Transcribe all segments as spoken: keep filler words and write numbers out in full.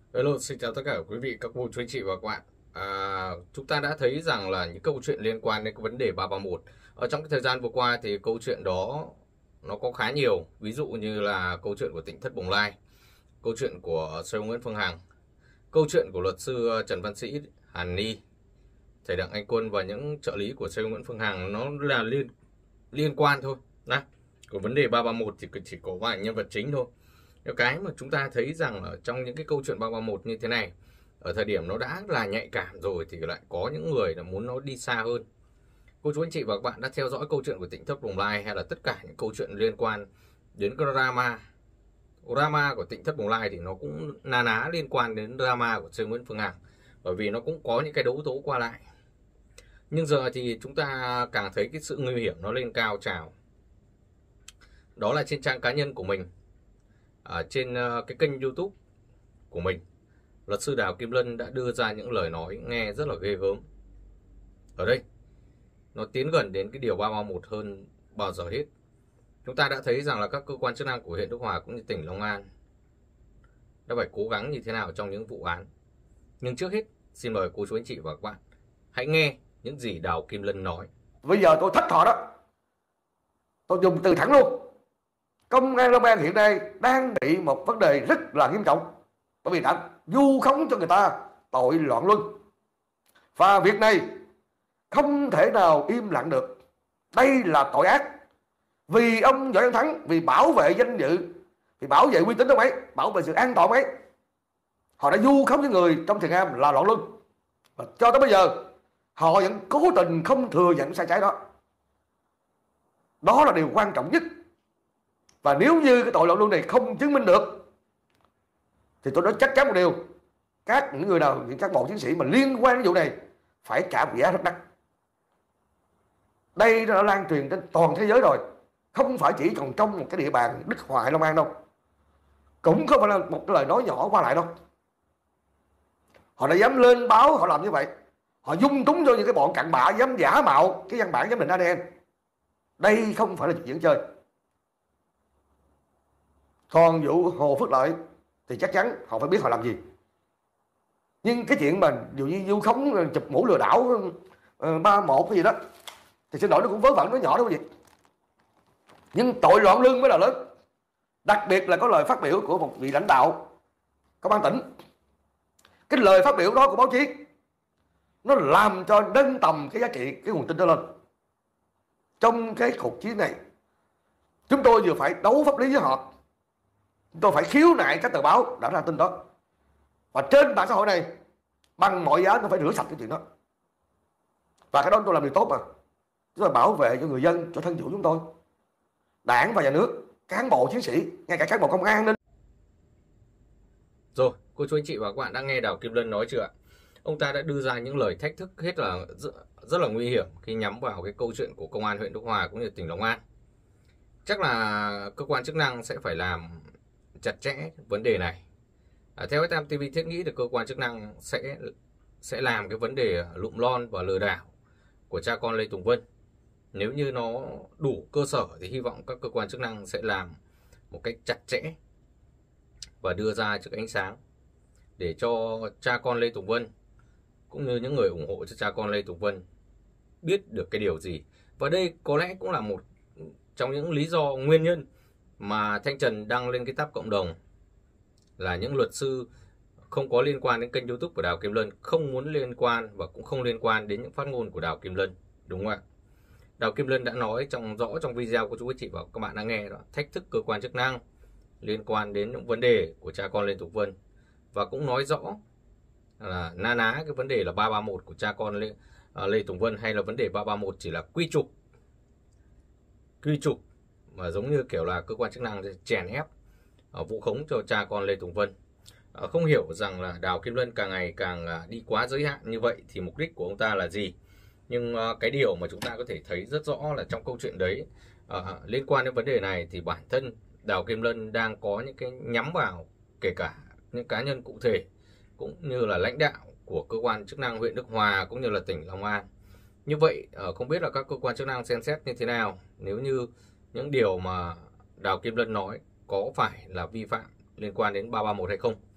Hello, xin chào tất cả quý vị, các cô, chú anh chị và các bạn. À, chúng ta đã thấy rằng là những câu chuyện liên quan đến cái vấn đề ba ba một ở trong cái thời gian vừa qua thì câu chuyện đó nó có khá nhiều. Ví dụ như là câu chuyện của tỉnh thất Bồng Lai, câu chuyện của xê e ô Nguyễn Phương Hằng, câu chuyện của luật sư Trần Văn Sĩ, Hàn Ni, thầy Đặng Anh Quân và những trợ lý của xê e ô Nguyễn Phương Hằng, nó là liên liên quan thôi. Này, còn vấn đề ba ba một thì chỉ có vài nhân vật chính thôi. Cái mà chúng ta thấy rằng ở trong những cái câu chuyện ba ba một như thế này, ở thời điểm nó đã là nhạy cảm rồi thì lại có những người là muốn nó đi xa hơn. Cô chú anh chị và các bạn đã theo dõi câu chuyện của tỉnh thất Bồng Lai hay là tất cả những câu chuyện liên quan đến cái drama drama của tỉnh thất Bồng Lai thì nó cũng na ná liên quan đến drama của xê e ô Nguyễn Phương Hằng, bởi vì nó cũng có những cái đấu tố qua lại. Nhưng giờ thì chúng ta càng thấy cái sự nguy hiểm nó lên cao trào. Đó là trên trang cá nhân của mình, ở trên cái kênh YouTube của mình, luật sư Đào Kim Lân đã đưa ra những lời nói nghe rất là ghê gớm. Ở đây nó tiến gần đến cái điều ba ba một hơn bao giờ hết. Chúng ta đã thấy rằng là các cơ quan chức năng của huyện Đức Hòa cũng như tỉnh Long An đã phải cố gắng như thế nào trong những vụ án. Nhưng trước hết, xin mời cô chú anh chị và các bạn hãy nghe những gì Đào Kim Lân nói. Bây giờ tôi thách họ đó, tôi dùng từ thẳng luôn. Công an Long An hiện nay đang bị một vấn đề rất là nghiêm trọng, bởi vì đã vu khống cho người ta tội loạn luân. Và việc này không thể nào im lặng được. Đây là tội ác. Vì ông Võ Văn Thắng, vì bảo vệ danh dự, vì bảo vệ uy tín ông ấy, bảo vệ sự an toàn ấy, họ đã vu khống với người trong thiền am là loạn luân. Và cho tới bây giờ họ vẫn cố tình không thừa nhận sai trái đó. Đó là điều quan trọng nhất. Và nếu như cái tội loạn luân này không chứng minh được thì tôi nói chắc chắn một điều, các những người nào, những các bộ chiến sĩ mà liên quan đến vụ này phải trả một giá rất đắt. Đây nó đã lan truyền trên toàn thế giới rồi, không phải chỉ còn trong một cái địa bàn Đức Hòa hay Long An đâu, cũng không phải là một cái lời nói nhỏ qua lại đâu. Họ đã dám lên báo, họ làm như vậy, họ dung túng cho những cái bọn cặn bã dám giả mạo cái văn bản giám định a đê en. Đây không phải là chuyện diễn chơi. Còn vụ Hồ Phước Lợi thì chắc chắn họ phải biết họ làm gì. Nhưng cái chuyện mà dù như vu khống, chụp mũ lừa đảo ba một cái gì đó thì xin lỗi, nó cũng vớ vẩn, nó nhỏ đâu gì. Nhưng tội loạn luân mới là lớn. Đặc biệt là có lời phát biểu của một vị lãnh đạo công an tỉnh. Cái lời phát biểu đó của báo chí nó làm cho nâng tầm cái giá trị, cái nguồn tin đó lên. Trong cái cuộc chiến này, chúng tôi vừa phải đấu pháp lý với họ, chúng tôi phải khiếu nại các tờ báo đã ra tin đó. Và trên mạng xã hội này bằng mọi giá nó phải rửa sạch cái chuyện đó. Và cái đó tôi làm điều tốt mà. Chúng tôi bảo vệ cho người dân, cho thân chủ chúng tôi, đảng và nhà nước, cán bộ chiến sĩ, ngay cả cán bộ công an nên. Rồi, cô chú anh chị và các bạn đã nghe Đào Kim Lân nói chưa ạ? Ông ta đã đưa ra những lời thách thức hết là rất, rất là nguy hiểm khi nhắm vào cái câu chuyện của công an huyện Đức Hòa cũng như tỉnh Long An. Chắc là cơ quan chức năng sẽ phải làm chặt chẽ vấn đề này. À, theo ét em tê vê thiết nghĩ thì cơ quan chức năng sẽ sẽ làm cái vấn đề lụm lon và lừa đảo của cha con Lê Tùng Vân. Nếu như nó đủ cơ sở thì hy vọng các cơ quan chức năng sẽ làm một cách chặt chẽ và đưa ra trước ánh sáng để cho cha con Lê Tùng Vân cũng như những người ủng hộ cho cha con Lê Tùng Vân biết được cái điều gì. Và đây có lẽ cũng là một trong những lý do, nguyên nhân mà Thanh Trần đăng lên cái tab cộng đồng là những luật sư không có liên quan đến kênh YouTube của Đào Kim Lân không muốn liên quan và cũng không liên quan đến những phát ngôn của Đào Kim Lân, đúng không ạ? Đào Kim Lân đã nói trong rõ trong video của chú anh chị và các bạn đã nghe đó, thách thức cơ quan chức năng liên quan đến những vấn đề của cha con Lê Tùng Vân, và cũng nói rõ là na ná cái vấn đề là ba ba một của cha con Lê, uh, Lê Tùng Vân, hay là vấn đề ba ba một chỉ là quy trục quy trục mà giống như kiểu là cơ quan chức năng chèn ép uh, vụ khống cho cha con Lê Tùng Vân. Uh, không hiểu rằng là Đào Kim Lân càng ngày càng uh, đi quá giới hạn như vậy thì mục đích của ông ta là gì. Nhưng uh, cái điều mà chúng ta có thể thấy rất rõ là trong câu chuyện đấy, uh, liên quan đến vấn đề này thì bản thân Đào Kim Lân đang có những cái nhắm vào kể cả những cá nhân cụ thể cũng như là lãnh đạo của cơ quan chức năng huyện Đức Hòa cũng như là tỉnh Long An. Như vậy không biết là các cơ quan chức năng xem xét như thế nào nếu như những điều mà Đào Kim Lân nói có phải là vi phạm liên quan đến ba ba một hay không.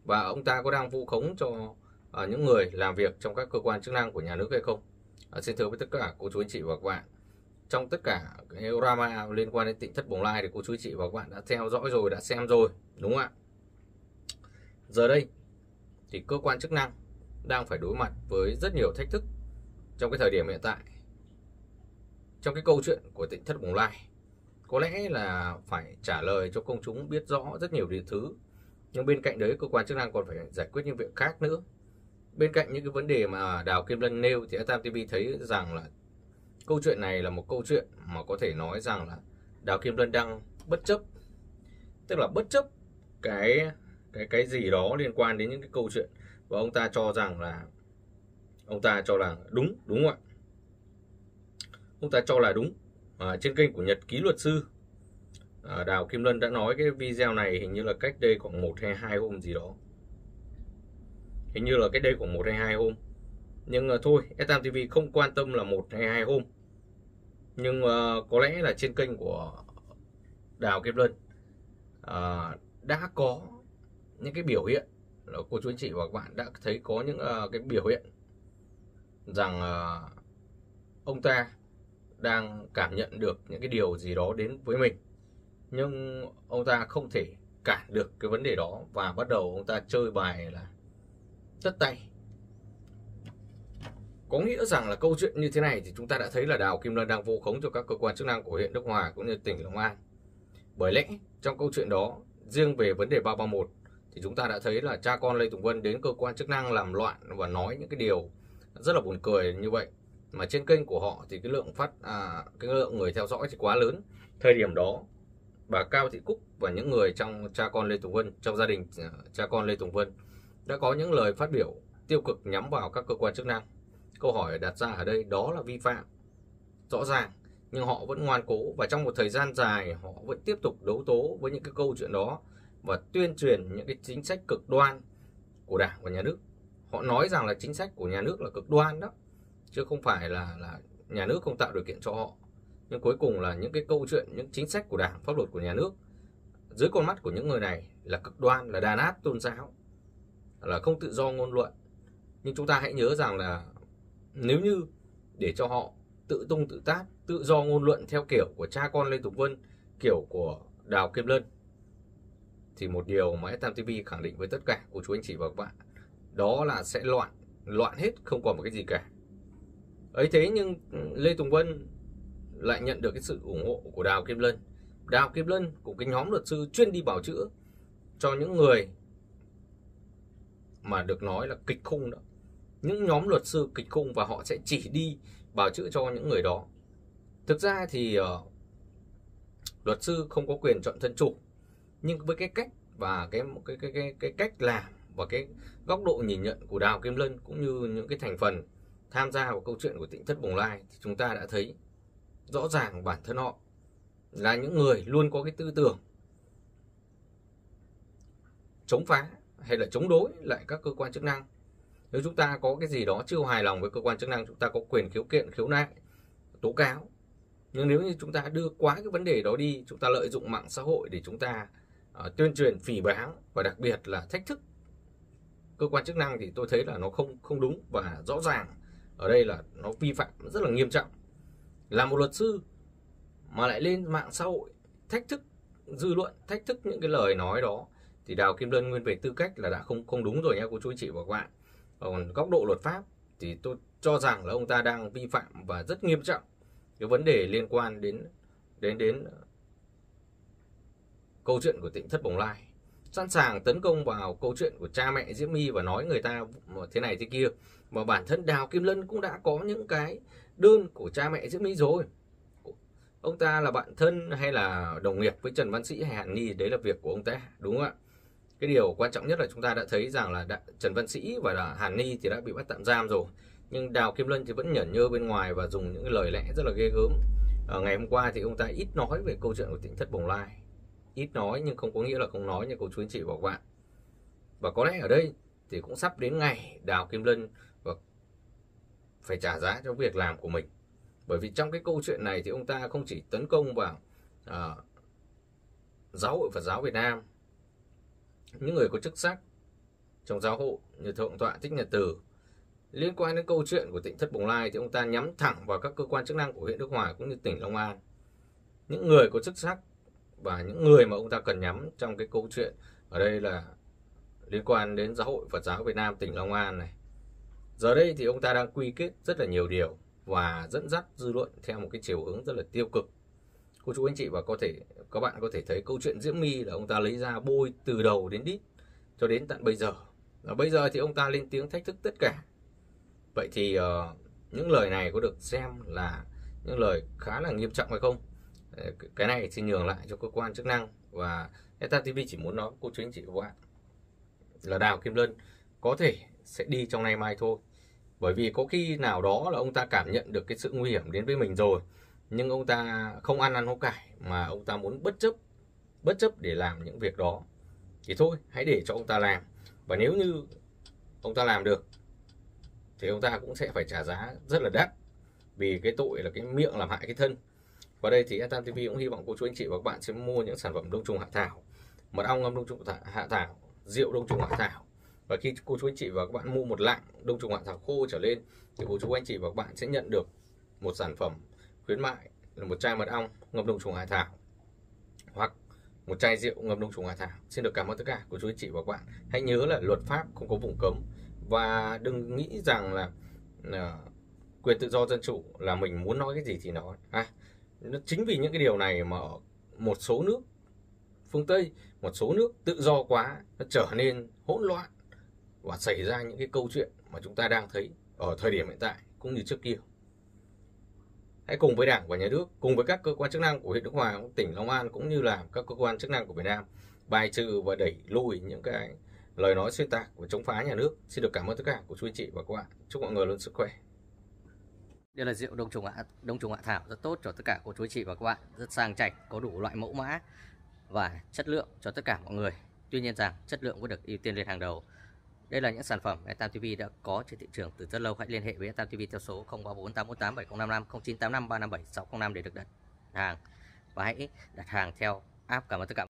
và ông ta có đang vu khống cho uh, những người làm việc trong các cơ quan chức năng của nhà nước hay không. Uh, xin thưa với tất cả cô chú anh chị và các bạn, trong tất cả cái drama liên quan đến Tỉnh Thất Bồng Lai thì cô chú anh chị và các bạn đã theo dõi rồi, đã xem rồi, đúng không ạ? Giờ đây thì cơ quan chức năng đang phải đối mặt với rất nhiều thách thức trong cái thời điểm hiện tại. Trong cái câu chuyện của Tỉnh Thất Bồng Lai, có lẽ là phải trả lời cho công chúng biết rõ rất nhiều điều thứ. Nhưng bên cạnh đấy, cơ quan chức năng còn phải giải quyết những việc khác nữa. Bên cạnh những cái vấn đề mà Đào Kim Lân nêu thì ét tám ti vi thấy rằng là câu chuyện này là một câu chuyện mà có thể nói rằng là Đào Kim Lân đang bất chấp. Tức là bất chấp cái cái cái gì đó liên quan đến những cái câu chuyện, và ông ta cho rằng là ông ta cho là đúng, đúng không ạ? Ông ta cho là đúng. À, trên kênh của Nhật Ký Luật Sư, à, Đào Kim Lân đã nói cái video này hình như là cách đây khoảng một hay hai hôm gì đó. Hình như là cách đây khoảng một hay hai hôm. Nhưng uh, thôi, ét tám ti vi không quan tâm là một hay hai hôm. Nhưng uh, có lẽ là trên kênh của Đào Kim Lân uh, đã có những cái biểu hiện, là cô chú anh chị và các bạn đã thấy có những uh, cái biểu hiện rằng uh, ông ta đang cảm nhận được những cái điều gì đó đến với mình, nhưng ông ta không thể cản được cái vấn đề đó, và bắt đầu ông ta chơi bài là tất tay. Có nghĩa rằng là câu chuyện như thế này thì chúng ta đã thấy là Đào Kim Lân đang vu khống cho các cơ quan chức năng của huyện Đức Hòa cũng như tỉnh Long An. Bởi lẽ trong câu chuyện đó, riêng về vấn đề ba ba mốt thì chúng ta đã thấy là cha con Lê Tùng Vân đến cơ quan chức năng làm loạn và nói những cái điều rất là buồn cười như vậy. Mà trên kênh của họ thì cái lượng phát à, cái lượng người theo dõi thì quá lớn. Thời điểm đó, bà Cao Thị Cúc và những người trong cha con Lê Tùng Vân, trong gia đình cha con Lê Tùng Vân đã có những lời phát biểu tiêu cực nhắm vào các cơ quan chức năng. Câu hỏi đặt ra ở đây đó là vi phạm rõ ràng, nhưng họ vẫn ngoan cố, và trong một thời gian dài họ vẫn tiếp tục đấu tố với những cái câu chuyện đó và tuyên truyền những cái chính sách cực đoan của Đảng và Nhà nước. Họ nói rằng là chính sách của nhà nước là cực đoan đó, chứ không phải là là nhà nước không tạo điều kiện cho họ. Nhưng cuối cùng là những cái câu chuyện, những chính sách của Đảng, pháp luật của nhà nước dưới con mắt của những người này là cực đoan, là đàn áp tôn giáo, là không tự do ngôn luận. Nhưng chúng ta hãy nhớ rằng là nếu như để cho họ tự tung tự tác, tự do ngôn luận theo kiểu của cha con Lê Tùng Vân, kiểu của Đào Kim Lân, thì một điều mà ét tám ti vi khẳng định với tất cả cô chú anh chị và các bạn, đó là sẽ loạn, loạn hết, không còn một cái gì cả. Ấy thế nhưng Lê Tùng Vân lại nhận được cái sự ủng hộ của Đào Kim Lân. Đào Kim Lân cùng cái nhóm luật sư chuyên đi bào chữa cho những người mà được nói là kịch khung đó. Những nhóm luật sư kịch khung, và họ sẽ chỉ đi bào chữa cho những người đó. Thực ra thì uh, luật sư không có quyền chọn thân chủ, nhưng với cái cách và cái cái cái cái cái cách làm và cái góc độ nhìn nhận của Đào Kim Lân cũng như những cái thành phần tham gia vào câu chuyện của Tỉnh Thất Bồng Lai thì chúng ta đã thấy rõ ràng bản thân họ là những người luôn có cái tư tưởng chống phá hay là chống đối lại các cơ quan chức năng. Nếu chúng ta có cái gì đó chưa hài lòng với cơ quan chức năng, chúng ta có quyền khiếu kiện, khiếu nại, tố cáo. Nhưng nếu như chúng ta đưa quá cái vấn đề đó đi, chúng ta lợi dụng mạng xã hội để chúng ta uh, tuyên truyền phỉ báng và đặc biệt là thách thức cơ quan chức năng, thì tôi thấy là nó không không đúng, và rõ ràng ở đây là nó vi phạm rất là nghiêm trọng. Là một luật sư mà lại lên mạng xã hội thách thức dư luận, thách thức những cái lời nói đó, thì Đào Kim Lân nguyên về tư cách là đã không không đúng rồi nha cô chú anh chị và các bạn. Còn góc độ luật pháp thì tôi cho rằng là ông ta đang vi phạm và rất nghiêm trọng cái vấn đề liên quan đến đến đến câu chuyện của Tỉnh Thất Bồng Lai, sẵn sàng tấn công vào câu chuyện của cha mẹ Diễm My và nói người ta thế này thế kia. Và bản thân Đào Kim Lân cũng đã có những cái đơn của cha mẹ Diễm My rồi. Ông ta là bạn thân hay là đồng nghiệp với Trần Văn Sĩ hay Hàn Ni, đấy là việc của ông ta, đúng không ạ? Cái điều quan trọng nhất là chúng ta đã thấy rằng là đã, Trần Văn Sĩ và là Hàn Ni thì đã bị bắt tạm giam rồi, nhưng Đào Kim Lân thì vẫn nhởn nhơ bên ngoài và dùng những lời lẽ rất là ghê gớm. Ở ngày hôm qua thì ông ta ít nói về câu chuyện của Tỉnh Thất Bồng Lai, ít nói nhưng không có nghĩa là không nói nha cô chú anh chị và các bạn. Và có lẽ ở đây thì cũng sắp đến ngày Đào Kim Lân phải trả giá cho việc làm của mình. Bởi vì trong cái câu chuyện này thì ông ta không chỉ tấn công vào à, giáo hội Phật giáo Việt Nam, những người có chức sắc, trong giáo hội như Thượng tọa Thích Nhật Từ. Liên quan đến câu chuyện của Tỉnh Thất Bồng Lai thì ông ta nhắm thẳng vào các cơ quan chức năng của huyện Đức Hòa cũng như tỉnh Long An. Những người có chức sắc và những người mà ông ta cần nhắm trong cái câu chuyện ở đây là liên quan đến Giáo hội Phật giáo Việt Nam tỉnh Long An này. Giờ đây thì ông ta đang quy kết rất là nhiều điều và dẫn dắt dư luận theo một cái chiều hướng rất là tiêu cực. Cô chú anh chị và có thể các bạn có thể thấy câu chuyện Diễm My là ông ta lấy ra bôi từ đầu đến đít cho đến tận bây giờ. Và bây giờ thì ông ta lên tiếng thách thức tất cả. Vậy thì uh, những lời này có được xem là những lời khá là nghiêm trọng hay không? Cái này xin nhường lại cho cơ quan chức năng. Và ét a tê vê chỉ muốn nói cô chú anh chị và các bạn là Đào Kim Lân có thể sẽ đi trong nay mai thôi. Bởi vì có khi nào đó là ông ta cảm nhận được cái sự nguy hiểm đến với mình rồi, nhưng ông ta không ăn năn hối cải mà ông ta muốn bất chấp bất chấp để làm những việc đó. Thì thôi, hãy để cho ông ta làm. Và nếu như ông ta làm được thì ông ta cũng sẽ phải trả giá rất là đắt, vì cái tội là cái miệng làm hại cái thân. Và đây thì ét a tê vê cũng hy vọng cô chú anh chị và các bạn sẽ mua những sản phẩm đông trùng hạ thảo, mật ong ngâm đông trùng hạ thảo, rượu đông trùng hạ thảo. Và khi cô chú anh chị và các bạn mua một lạng đông trùng hạ thảo khô trở lên thì cô chú anh chị và các bạn sẽ nhận được một sản phẩm khuyến mại là một chai mật ong ngâm đông trùng hạ thảo hoặc một chai rượu ngâm đông trùng hạ thảo. Xin được cảm ơn tất cả cô chú anh chị và các bạn. Hãy nhớ là luật pháp không có vùng cấm, và đừng nghĩ rằng là uh, quyền tự do dân chủ là mình muốn nói cái gì thì nói. À, chính vì những cái điều này mà ở một số nước phương Tây, một số nước tự do quá, nó trở nên hỗn loạn và xảy ra những cái câu chuyện mà chúng ta đang thấy ở thời điểm hiện tại cũng như trước kia. Hãy cùng với Đảng và Nhà nước, cùng với các cơ quan chức năng của huyện Đức Hòa, tỉnh Long An cũng như là các cơ quan chức năng của Việt Nam bài trừ và đẩy lùi những cái lời nói xuyên tạc và chống phá nhà nước. Xin được cảm ơn tất cả của chú anh chị và các bạn. Chúc mọi người luôn sức khỏe. Đây là rượu đông trùng hạ đông trùng hạ thảo rất tốt cho tất cả cô chú anh chị và các bạn, rất sang chảnh, có đủ loại mẫu mã và chất lượng cho tất cả mọi người. Tuy nhiên rằng chất lượng vẫn được ưu tiên lên hàng đầu. Đây là những sản phẩm ét a tê vê đã có trên thị trường từ rất lâu. Hãy liên hệ với ét a tê vê theo số không ba bốn tám bốn tám bảy không năm năm, không chín tám năm ba năm bảy sáu không năm để được đặt hàng, và hãy đặt hàng theo app. Cảm ơn tất cả.